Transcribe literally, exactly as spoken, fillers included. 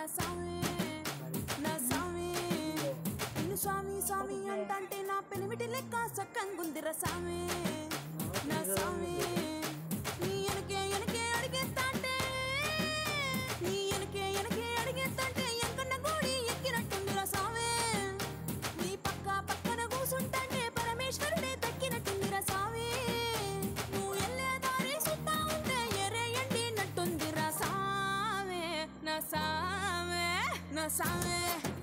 సామి నా సామి నిన్ను స్వామి స్వామి అంటే నా పెనిమిటి లెక్క సక్కంగుందిరా సామి నా సామి నీ ఎనకే ఎనకే అడిగేస్తాంటే నీ ఎనకే ఎనకే అడిగేస్తాంటే ఎంకన్న గోడి ఎక్కినట్టుందిరా సామి నీ పక్క పక్కన కూసుంటే పరమేశ్వరుడే దక్కినట్టుందిరా సామి నువ్వు ఎల్లే దారి సుత్తా ఉంటే ఎరే ఎండినట్టుందిరా సామి నా సామి నా సామి